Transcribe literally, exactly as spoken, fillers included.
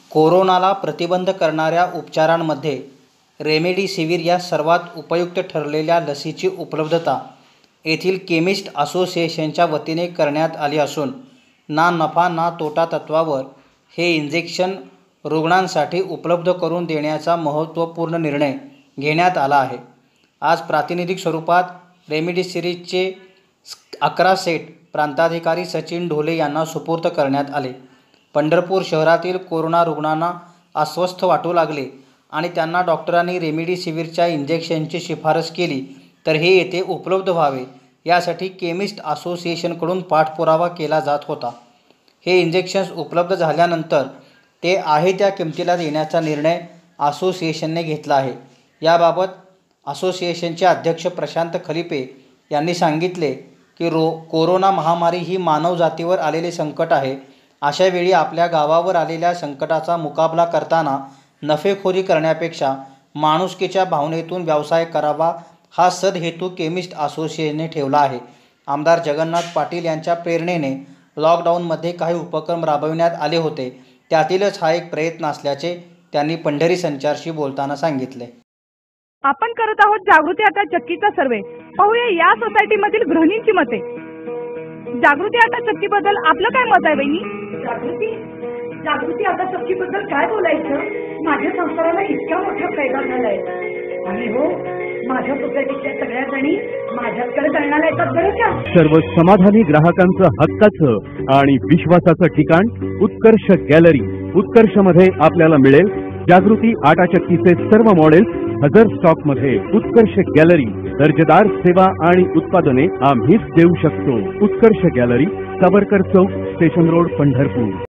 कोरोनाला प्रतिबंध करणाऱ्या उपचारांमध्ये रेमडेसिवीर या सर्वात उपयुक्त ठरलेल्या लसीची उपलब्धता येथील केमिस्ट असोसिएशनच्या वतीने करण्यात आली असून ना नफा ना तोटा तत्वावर हे इंजेक्शन रुग्णांसाठी उपलब्ध करून देण्याचा महत्त्वपूर्ण निर्णय घेण्यात आला आहे। आज प्रातिनिधिक स्वरूपात रेमडेसिवीरचे अकरा सेट प्रांताधिकारी सचिन ढोले यांना सुपूर्द करण्यात आले। पंढरपूर शहरातील कोरोना रुग्णांना अस्वस्थ वाटू लागले आणि त्यांना डॉक्टरांनी रेमडेसिवीरच्या इंजेक्शनची शिफारस केली तर हे येथे उपलब्ध व्हावे यासाठी केमिस्ट असोसिएशनकडून पाठपुरावा केला जात होता। हे इंजेक्शन्स उपलब्ध झाल्यानंतर ते आहे त्या किमतीला देण्याचा निर्णय असोसिएशनने घेतला आहे। याबाबत असोसिएशनचे अध्यक्ष प्रशांत खलिपे यांनी सांगितले की रो कोरोना महामारी ही मानवजातीवर आलेले संकट आहे। अशा वेळी आपल्या गावावर आलेल्या संकटाचा मुकाबला करताना नफेखोरी करण्यापेक्षा माणुसकीच्या भावनेतून व्यवसाय करावा हा सदहेतू केमिस्ट असोसिएशनने ठेवला आहे। आमदार जगन्नाथ पाटील यांच्या प्रेरणेने लॉकडाऊनमध्ये काही उपक्रम राबविण्यात आले होते, त्यातीलच हा एक प्रयत्न असल्याचे त्यांनी पंढरी संचारशी बोलताना सांगितले। आपण करत आहोत जागृती आता चक्कीचा सर्वे। पाहूया या सोसायटीमधील गृहिणींची मते। जागृती आता चक्की बद्दल आपलं काय मत आहे बहिणी? जागृती जागृती आता चक्की बद्दल काय बोलायचं? माझ्या संसाराला इतका मोठा फायदा झालाय आणि हो माझ्या सोसायटीच्या सगळ्या जणी माझ्याकडे करण्याला येतात बरं का। सर्व समाधानी ग्राहकांचं हक्काचं आणि विश्वासाचं ठिकाण उत्कर्ष गॅलरी। उत्कर्ष मध्ये आपल्याला मिळेल जागृती आटा चक्कीचे सर्व मॉडेल्स हजर स्टॉक मध्ये। उत्कर्ष गॅलरी दर्जेदार सेवा आणि उत्पादने आम्हीच देऊ शकतो। Utkarsh gallery, Savarkar Chowk, station road, Pandharpur.